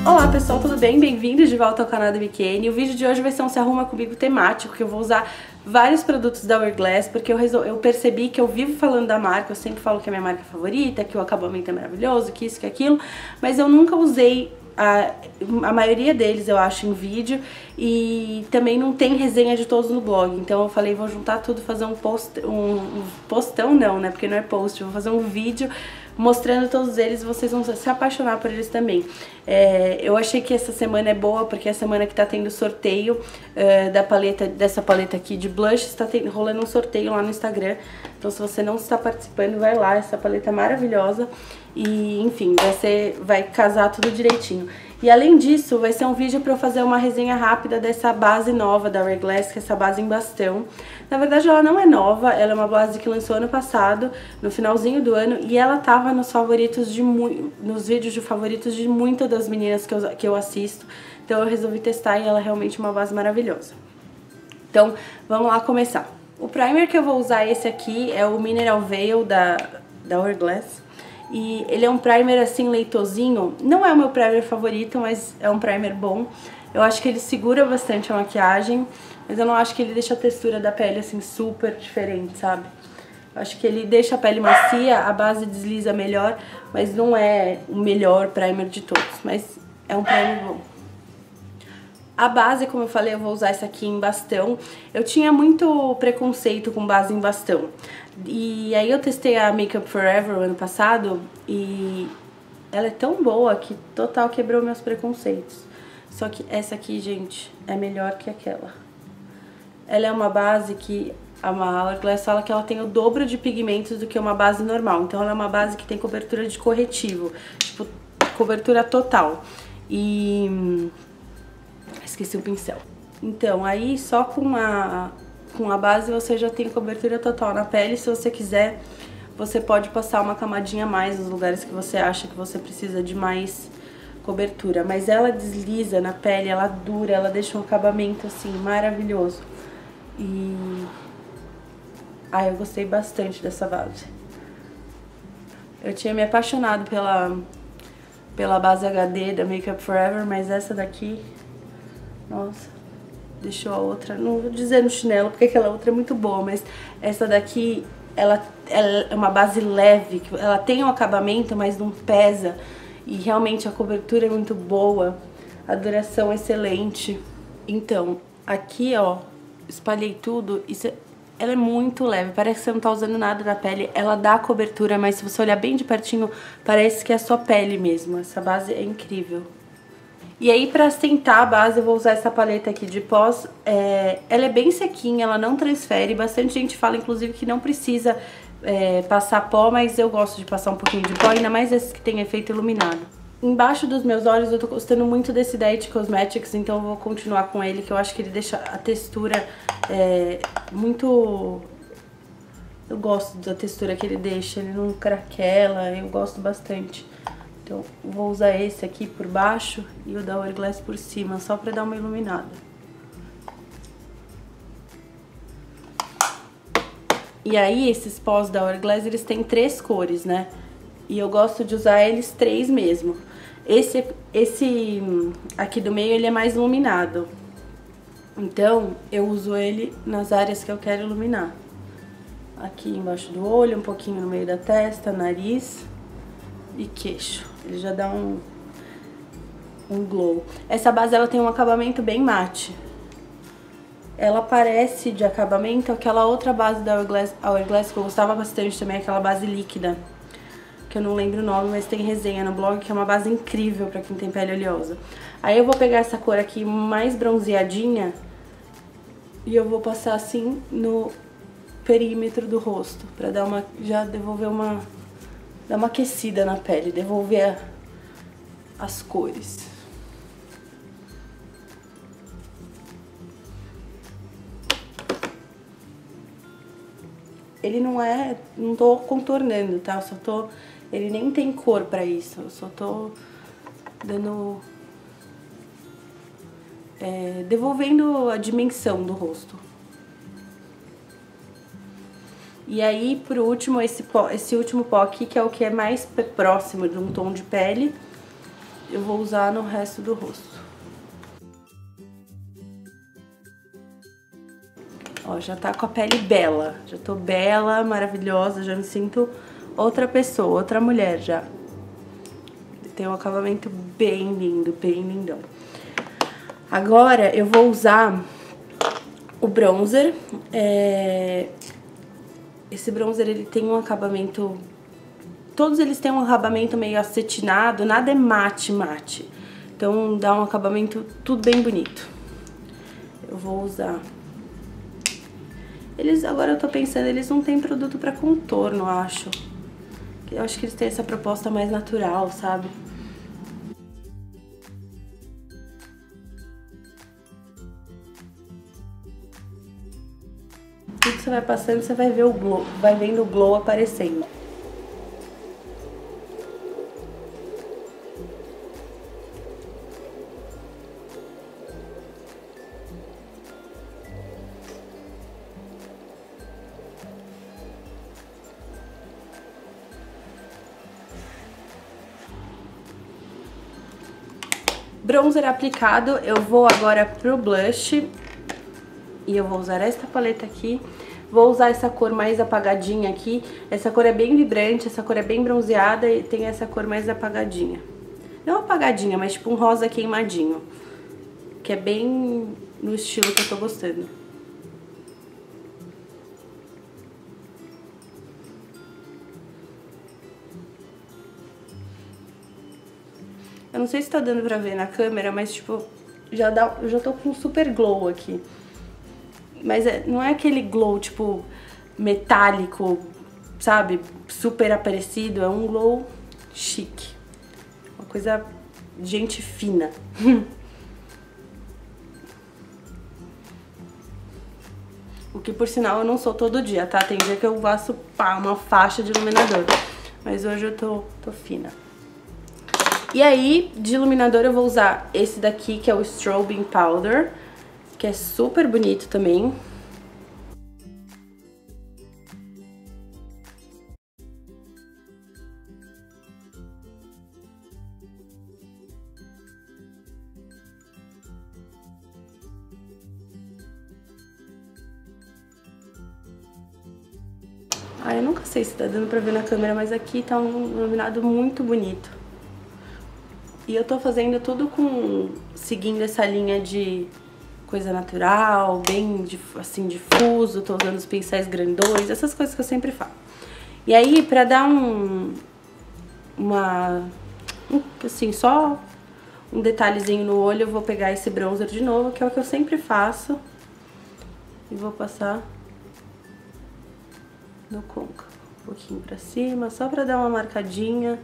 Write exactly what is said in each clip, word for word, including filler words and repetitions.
Olá pessoal, tudo bem? Bem-vindos de volta ao canal da Bikiane. O vídeo de hoje vai ser um Se Arruma Comigo temático, que eu vou usar vários produtos da Hourglass, porque eu, resol... eu percebi que eu vivo falando da marca, eu sempre falo que é minha marca favorita, que o acabamento é maravilhoso, que isso, que aquilo, mas eu nunca usei a, a maioria deles, eu acho, em vídeo, e também não tem resenha de todos no blog, então eu falei, vou juntar tudo, fazer um post, um, um postão não, né, porque não é post, vou fazer um vídeo mostrando todos eles, vocês vão se apaixonar por eles também. É, eu achei que essa semana é boa, porque é a semana que tá tendo sorteio uh, da paleta, dessa paleta aqui de blush, está tem, rolando um sorteio lá no Instagram, então se você não está participando, vai lá, essa paleta é maravilhosa, e enfim, vai, ser, vai casar tudo direitinho. E além disso, vai ser um vídeo para eu fazer uma resenha rápida dessa base nova da Hourglass, que é essa base em bastão. Na verdade, ela não é nova, ela é uma base que lançou ano passado, no finalzinho do ano, e ela tava nos favoritos de nos vídeos de favoritos de muitas das meninas que eu, que eu assisto. Então eu resolvi testar e ela é realmente uma base maravilhosa. Então, vamos lá começar. O primer que eu vou usar, esse aqui, é o Mineral Veil da, da Hourglass. E ele é um primer assim leitosinho, não é o meu primer favorito, mas é um primer bom. Eu acho que ele segura bastante a maquiagem, mas eu não acho que ele deixa a textura da pele assim super diferente, sabe? Eu acho que ele deixa a pele macia, a base desliza melhor, mas não é o melhor primer de todos, mas é um primer bom. A base, como eu falei, eu vou usar essa aqui em bastão. Eu tinha muito preconceito com base em bastão. E aí eu testei a Makeup Forever ano passado e ela é tão boa que total quebrou meus preconceitos. Só que essa aqui, gente, é melhor que aquela. Ela é uma base que a Hourglass fala que ela tem o dobro de pigmentos do que uma base normal. Então ela é uma base que tem cobertura de corretivo, tipo, cobertura total. E... esqueci o pincel. Então, aí só com a, com a base você já tem cobertura total na pele. Se você quiser, você pode passar uma camadinha a mais nos lugares que você acha que você precisa de mais cobertura. Mas ela desliza na pele, ela dura, ela deixa um acabamento assim maravilhoso. E... ah, eu gostei bastante dessa base. Eu tinha me apaixonado pela, pela base H D da Makeup Forever, mas essa daqui... nossa, deixou a outra, não vou dizer no chinelo, porque aquela outra é muito boa, mas essa daqui, ela, ela é uma base leve, ela tem um acabamento, mas não pesa, e realmente a cobertura é muito boa, a duração é excelente. Então, aqui, ó, espalhei tudo, isso, ela é muito leve, parece que você não tá usando nada na pele, ela dá cobertura, mas se você olhar bem de pertinho, parece que é a sua pele mesmo, essa base é incrível. E aí, pra assentar a base, eu vou usar essa paleta aqui de pós. É, ela é bem sequinha, ela não transfere. Bastante gente fala, inclusive, que não precisa é, passar pó, mas eu gosto de passar um pouquinho de pó, ainda mais esses que tem efeito iluminado. Embaixo dos meus olhos eu tô gostando muito desse da It Cosmetics, então eu vou continuar com ele, que eu acho que ele deixa a textura é, muito... eu gosto da textura que ele deixa, ele não craquela, eu gosto bastante. Então, vou usar esse aqui por baixo e o da Hourglass por cima, só pra dar uma iluminada. E aí, esses pós da Hourglass, eles têm três cores, né? E eu gosto de usar eles três mesmo. Esse, esse aqui do meio, ele é mais iluminado. Então, eu uso ele nas áreas que eu quero iluminar. Aqui embaixo do olho, um pouquinho no meio da testa, nariz e queixo. Ele já dá um, um glow. Essa base, ela tem um acabamento bem mate. Ela parece de acabamento aquela outra base da Hourglass, a Hourglass que eu gostava bastante também, aquela base líquida, que eu não lembro o nome, mas tem resenha no blog, que é uma base incrível pra quem tem pele oleosa. Aí eu vou pegar essa cor aqui mais bronzeadinha e eu vou passar assim no perímetro do rosto, pra dar uma, já devolver uma... dar uma aquecida na pele, devolver a, as cores. Ele não é... não tô contornando, tá? Eu só tô... ele nem tem cor pra isso, eu só tô dando... É, devolvendo a dimensão do rosto. E aí, por último, esse, pó, esse último pó aqui, que é o que é mais próximo de um tom de pele. eu vou usar no resto do rosto. Ó, já tá com a pele bela, já tô bela, maravilhosa, já me sinto outra pessoa, outra mulher já. Tem um acabamento bem lindo, bem lindão. Agora eu vou usar o bronzer. É... Esse bronzer, ele tem um acabamento... Todos eles têm um acabamento meio acetinado, nada é mate, mate. Então dá um acabamento tudo bem bonito. Eu vou usar... Eles, agora eu tô pensando, eles não têm produto pra contorno, eu acho. Eu acho que eles têm essa proposta mais natural, sabe? Tudo que você vai passando, você vai ver o glow, vai vendo o glow aparecendo. Bronzer aplicado, eu vou agora pro blush. E eu vou usar esta paleta aqui. Vou usar essa cor mais apagadinha aqui. Essa cor é bem vibrante, essa cor é bem bronzeada e tem essa cor mais apagadinha. Não apagadinha, mas tipo um rosa queimadinho. Que é bem no estilo que eu tô gostando. Eu não sei se tá dando pra ver na câmera, mas tipo, já dá, eu já tô com um super glow aqui. Mas é, não é aquele glow, tipo, metálico, sabe? Super aparecido, é um glow chique. Uma coisa de gente fina. O que, por sinal, eu não sou todo dia, tá? Tem dia que eu faço, pá, uma faixa de iluminador. Mas hoje eu tô, tô fina. E aí, de iluminador eu vou usar esse daqui, que é o Strobing Powder, que é super bonito também. Ah, eu nunca sei se tá dando pra ver na câmera, mas aqui tá um iluminado muito bonito. E eu tô fazendo tudo com... seguindo essa linha de coisa natural, bem assim, difuso. Tô usando os pincéis grandões, essas coisas que eu sempre faço. E aí, pra dar um... uma... Um, assim, só um detalhezinho no olho, eu vou pegar esse bronzer de novo, que é o que eu sempre faço. E vou passar no côncavo. Um pouquinho pra cima, só pra dar uma marcadinha.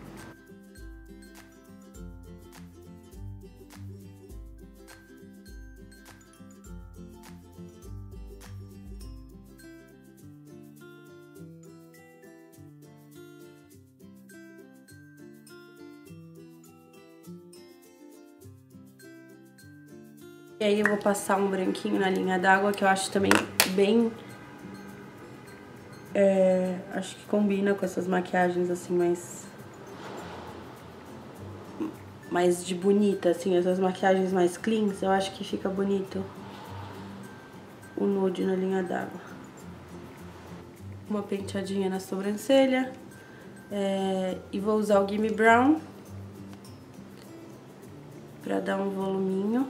E aí eu vou passar um branquinho na linha d'água, que eu acho também bem... É, acho que combina com essas maquiagens assim mais... mais de bonita, assim, essas maquiagens mais cleans, eu acho que fica bonito o nude na linha d'água. Uma penteadinha na sobrancelha. É, e vou usar o Gimme Brown pra dar um voluminho.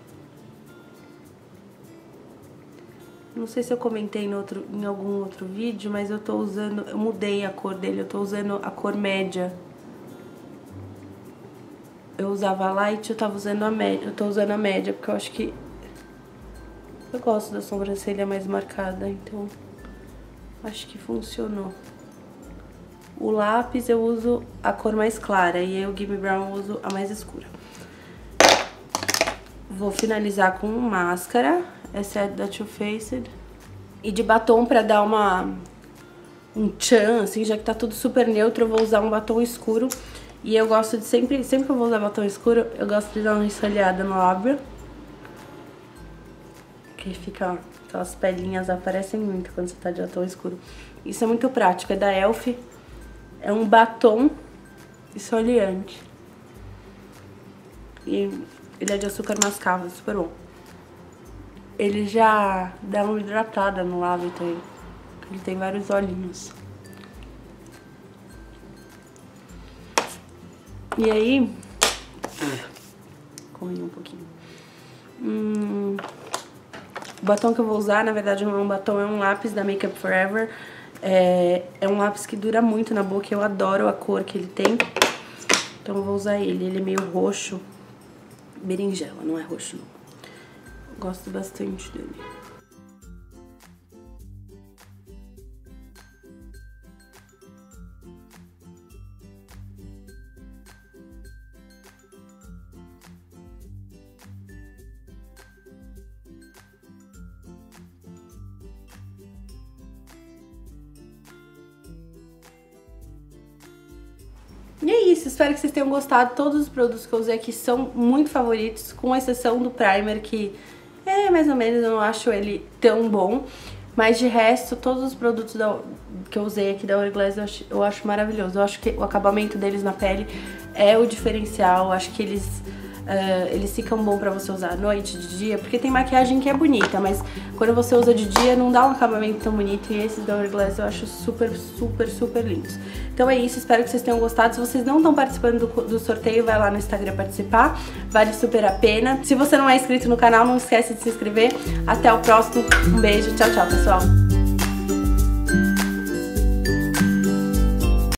Não sei se eu comentei no outro, em algum outro vídeo, mas eu tô usando... eu mudei a cor dele, eu tô usando a cor média. Eu usava a light, eu tava usando a média. Eu tô usando a média, porque eu acho que... eu gosto da sobrancelha mais marcada, então... acho que funcionou. O lápis eu uso a cor mais clara, e eu, o Gimme Brown, eu uso a mais escura. Vou finalizar com máscara. Essa é da Too Faced. E de batom, pra dar uma... um tchan, assim, já que tá tudo super neutro, eu vou usar um batom escuro. E eu gosto de sempre... sempre que eu vou usar batom escuro, eu gosto de dar uma esfoliada no lábio. Que fica... aquelas pelinhas aparecem muito quando você tá de batom escuro. Isso é muito prático, é da Elf. É um batom esfoliante. E ele é de açúcar mascavo, super bom. Ele já dá uma hidratada no hálito aí. Ele tem vários olhinhos. E aí... Comi um pouquinho. Hum, o batom que eu vou usar, na verdade não é um batom, é um lápis da Make Up For Ever. É, é um lápis que dura muito na boca, eu adoro a cor que ele tem. Então eu vou usar ele, ele é meio roxo. Berinjela, não é roxo não. Gosto bastante dele. E é isso, espero que vocês tenham gostado. Todos os produtos que eu usei aqui são muito favoritos, com exceção do primer, que é mais ou menos, eu não acho ele tão bom. Mas de resto, todos os produtos da, que eu usei aqui da Hourglass eu acho, eu acho maravilhoso. Eu acho que o acabamento deles na pele é o diferencial, eu acho que eles... Uh, eles ficam bom pra você usar à noite, de dia, porque tem maquiagem que é bonita, mas quando você usa de dia não dá um acabamento tão bonito, e esses da Hourglass eu acho super, super, super lindos. Então é isso, espero que vocês tenham gostado. Se vocês não estão participando do, do sorteio, vai lá no Instagram participar, vale super a pena. Se você não é inscrito no canal, não esquece de se inscrever. Até o próximo, um beijo, tchau, tchau, pessoal!